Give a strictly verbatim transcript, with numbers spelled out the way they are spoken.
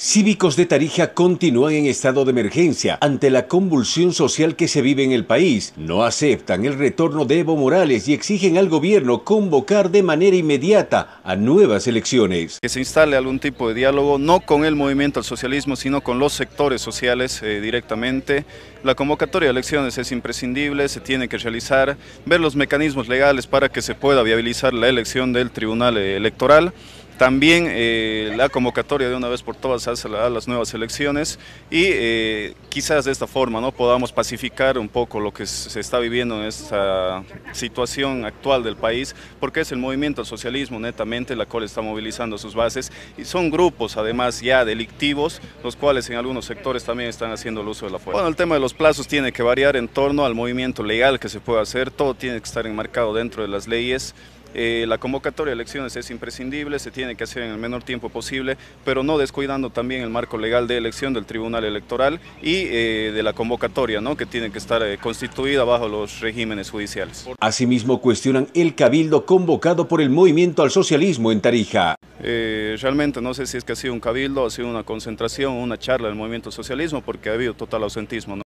Cívicos de Tarija continúan en estado de emergencia ante la convulsión social que se vive en el país. No aceptan el retorno de Evo Morales y exigen al gobierno convocar de manera inmediata a nuevas elecciones. Que se instale algún tipo de diálogo, no con el movimiento al socialismo, sino con los sectores sociales eh, directamente. La convocatoria de elecciones es imprescindible, se tiene que realizar, ver los mecanismos legales para que se pueda viabilizar la elección del Tribunal Electoral. También eh, la convocatoria de una vez por todas a las nuevas elecciones y eh, quizás de esta forma no podamos pacificar un poco lo que se está viviendo en esta situación actual del país, porque es el movimiento al socialismo netamente la cual está movilizando sus bases y son grupos además ya delictivos, los cuales en algunos sectores también están haciendo el uso de la fuerza. Bueno, el tema de los plazos tiene que variar en torno al movimiento legal que se puede hacer, todo tiene que estar enmarcado dentro de las leyes. Eh, la convocatoria de elecciones es imprescindible, se tiene que hacer en el menor tiempo posible, pero no descuidando también el marco legal de elección del Tribunal Electoral y eh, de la convocatoria, ¿no?, que tiene que estar eh, constituida bajo los regímenes judiciales. Asimismo cuestionan el cabildo convocado por el movimiento al socialismo en Tarija. Eh, realmente no sé si es que ha sido un cabildo, ha sido una concentración, una charla del movimiento al socialismo, porque ha habido total ausentismo, ¿no?